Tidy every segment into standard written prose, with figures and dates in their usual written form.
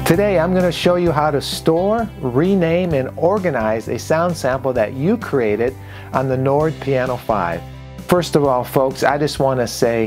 Today I'm going to show you how to store, rename, and organize a sound sample that you created on the Nord Piano 5. First of all, folks, I just want to say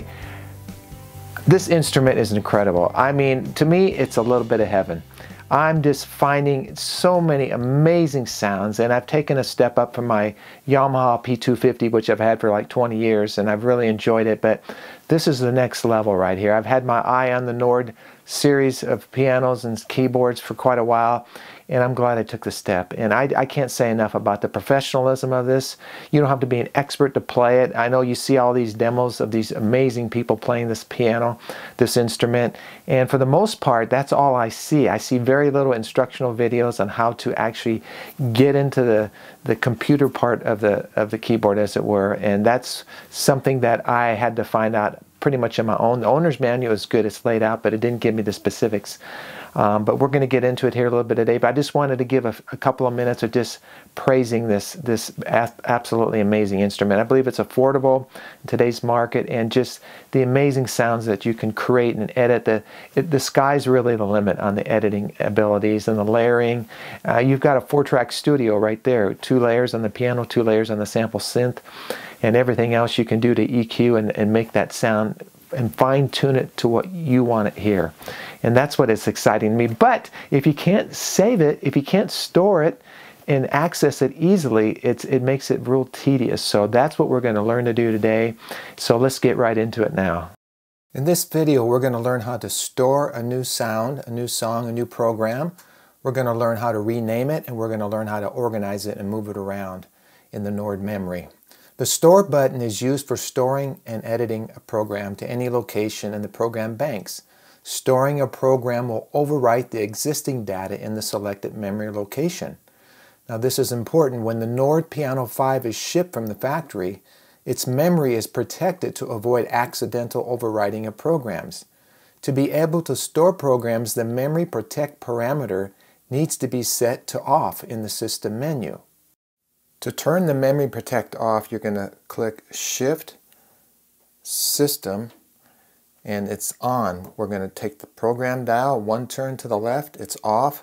this instrument is incredible. I mean, to me, it's a little bit of heaven. I'm just finding so many amazing sounds, and I've taken a step up from my Yamaha P250, which I've had for like 20 years, and I've really enjoyed it, but this is the next level right here. I've had my eye on the Nord series of pianos and keyboards for quite a while, and I'm glad I took the step. And I can't say enough about the professionalism of this. You don't have to be an expert to play it. I know you see all these demos of these amazing people playing this piano, this instrument, and for the most part, that's all I see. I see very little instructional videos on how to actually get into the computer part of the keyboard, as it were, and that's something that I had to find out pretty much on my own. The owner's manual is good, it's laid out, but it didn't give me the specifics. But we're going to get into it here a little bit today. But I just wanted to give a couple of minutes of just praising this absolutely amazing instrument. I believe it's affordable in today's market, and just the amazing sounds that you can create and edit. The sky's really the limit on the editing abilities and the layering. You've got a 4-track studio right there, 2 layers on the piano, 2 layers on the sample synth, and everything else you can do to EQ and make that sound and fine-tune it to what you want to hear. And that's what is exciting to me. But if you can't save it, if you can't store it and access it easily, it makes it real tedious. So that's what we're going to learn to do today. So let's get right into it now. In this video, we're going to learn how to store a new sound, a new song, a new program. We're going to learn how to rename it, and we're going to learn how to organize it and move it around in the Nord memory. The Store button is used for storing and editing a program to any location in the program banks. Storing a program will overwrite the existing data in the selected memory location. Now, this is important. When the Nord Piano 5 is shipped from the factory, its memory is protected to avoid accidental overwriting of programs. To be able to store programs, the Memory Protect parameter needs to be set to off in the System menu. To turn the Memory Protect off, you're going to click Shift, System, and it's on. We're going to take the program dial, 1 turn to the left, it's off,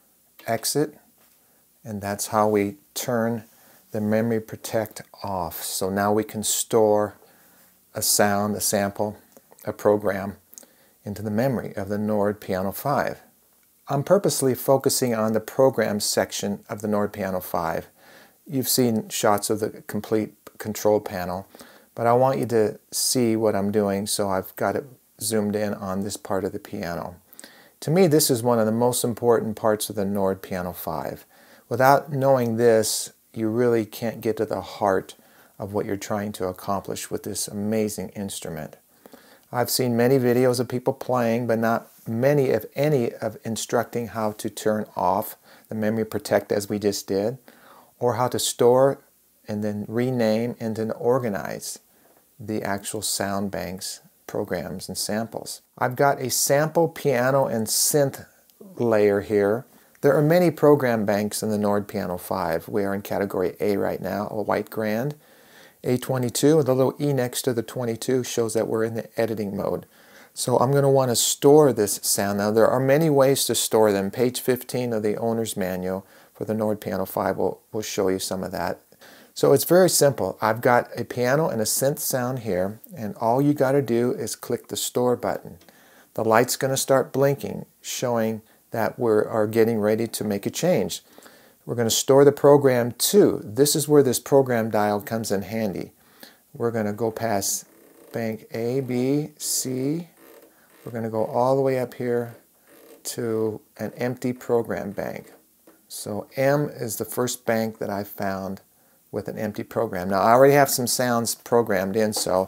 exit, and that's how we turn the Memory Protect off. So now we can store a sound, a sample, a program into the memory of the Nord Piano 5. I'm purposely focusing on the Programs section of the Nord Piano 5. You've seen shots of the complete control panel, but I want you to see what I'm doing, so I've got it zoomed in on this part of the piano. To me, this is one of the most important parts of the Nord Piano 5. Without knowing this, you really can't get to the heart of what you're trying to accomplish with this amazing instrument. I've seen many videos of people playing, but not many, if any, of instructing how to turn off the Memory Protect as we just did, or how to store and then rename and then organize the actual sound banks, programs, and samples. I've got a sample, piano, and synth layer here. There are many program banks in the Nord Piano 5. We are in category A right now, a white grand. A22, the little E next to the 22 shows that we're in the editing mode. So I'm going to want to store this sound. Now, there are many ways to store them. Page 15 of the owner's manual for the Nord Piano 5 will show you some of that. So it's very simple. I've got a piano and a synth sound here, and all you got to do is click the Store button. The light's going to start blinking, showing that we are getting ready to make a change. We're going to store the program too. This is where this program dial comes in handy. We're going to go past bank A, B, C. We're going to go all the way up here to an empty program bank. So M is the first bank that I found with an empty program. Now, I already have some sounds programmed in, so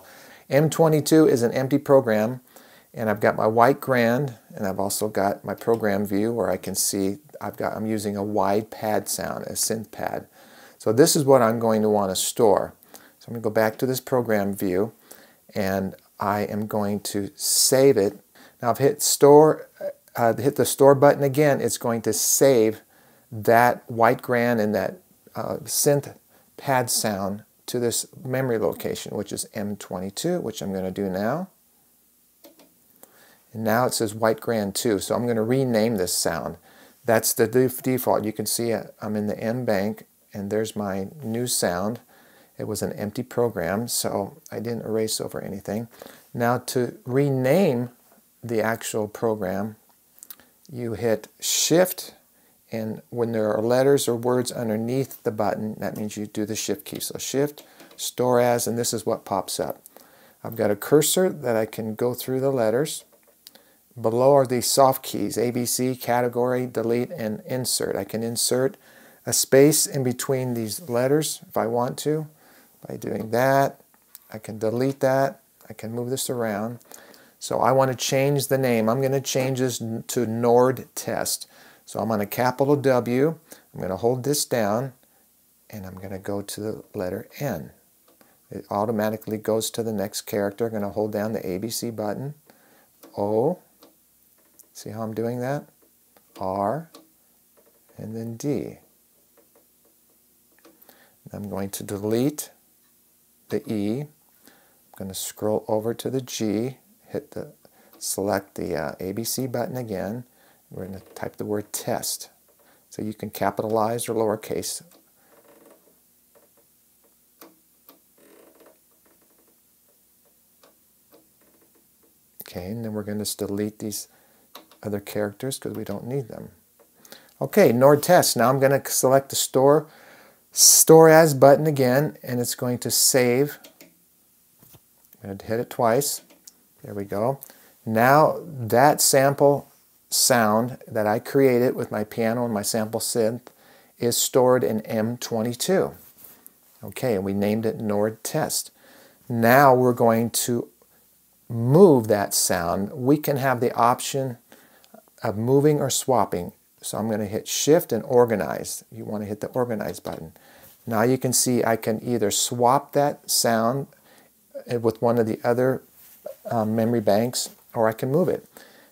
M22 is an empty program, and I've got my white grand, and I've also got my program view where I can see I'm using a wide pad sound, a synth pad. So this is what I'm going to want to store. So I'm going to go back to this program view, and I am going to save it. Now I've hit store, hit the Store button again. It's going to save that white grand and that synth pad sound to this memory location, which is M22, which I'm going to do now. And now it says White Grand 2. So I'm going to rename this sound. That's the default. You can see I'm in the M bank, and there's my new sound. It was an empty program, so I didn't erase over anything. Now to rename the actual program, you hit Shift, and when there are letters or words underneath the button, that means you do the Shift key. So Shift, Store As, and this is what pops up. I've got a cursor that I can go through the letters. Below are the soft keys, ABC, Category, Delete, and Insert. I can insert a space in between these letters if I want to. By doing that, I can delete that. I can move this around. So I want to change the name. I'm going to change this to Nord Test. So I'm on a capital W. I'm going to hold this down, and I'm going to go to the letter N. It automatically goes to the next character. I'm going to hold down the ABC button. O. See how I'm doing that? R. And then D. I'm going to delete the E. I'm going to scroll over to the G, select the ABC button again. We're going to type the word test. So you can capitalize or lowercase. Okay, and then we're going to delete these other characters because we don't need them. Okay, Nord Test. Now I'm going to select the Store As button again, and it's going to save. I'm going to hit it twice. There we go. Now that sample sound that I created with my piano and my sample synth is stored in M22. Okay, and we named it Nord Test. Now we're going to move that sound. We can have the option of moving or swapping. So I'm going to hit Shift and Organize. You want to hit the Organize button. Now you can see I can either swap that sound with one of the other memory banks, or I can move it.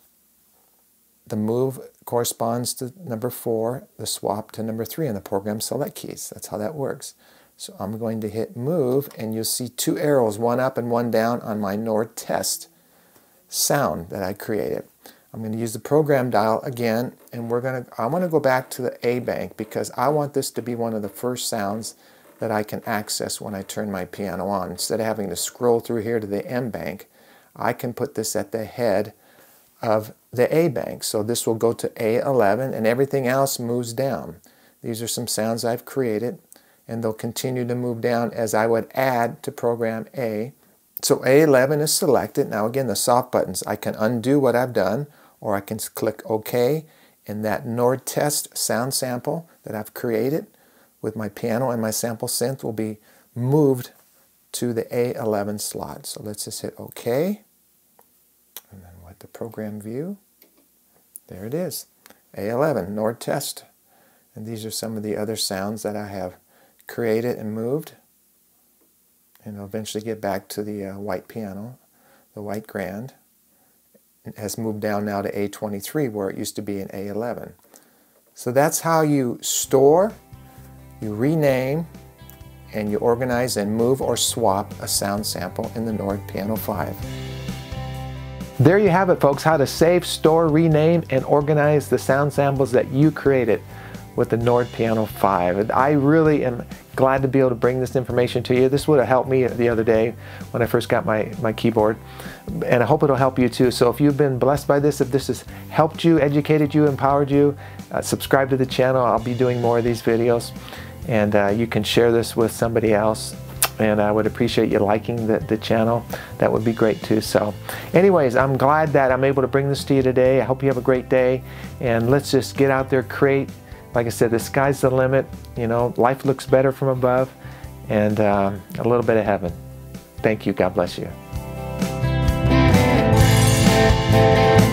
The move corresponds to number 4, the swap to number 3 in the program select keys. That's how that works. So I'm going to hit Move, and you'll see 2 arrows, one up and one down on my Nord Test sound that I created. I'm going to use the program dial again, and I want to go back to the A bank because I want this to be one of the first sounds that I can access when I turn my piano on. Instead of having to scroll through here to the M bank, I can put this at the head of the A bank. So this will go to A11, and everything else moves down. These are some sounds I've created, and they'll continue to move down as I would add to program A. So A11 is selected. Now again, the soft buttons, I can undo what I've done, or I can click OK, and that Nord Test sound sample that I've created with my piano and my sample synth will be moved to the A11 slot. So let's just hit OK, and then let the program view. There it is, A11, Nord Test. And these are some of the other sounds that I have created and moved. And I'll eventually get back to the white piano, the White Grand. It has moved down now to A23 where it used to be in A11. So that's how you store, you rename, and you organize and move or swap a sound sample in the Nord Piano 5. There you have it, folks, how to save, store, rename, and organize the sound samples that you created with the Nord Piano 5. I really am glad to be able to bring this information to you. This would have helped me the other day when I first got my keyboard, and I hope it'll help you too. So if you've been blessed by this, if this has helped you, educated you, empowered you, subscribe to the channel. I'll be doing more of these videos, and you can share this with somebody else, and I would appreciate you liking the channel. That would be great too. So anyways, I'm glad that I'm able to bring this to you today. I hope you have a great day, and let's just get out there, create. Like I said, the sky's the limit. You know, life looks better from above, and a little bit of heaven. Thank you. God bless you.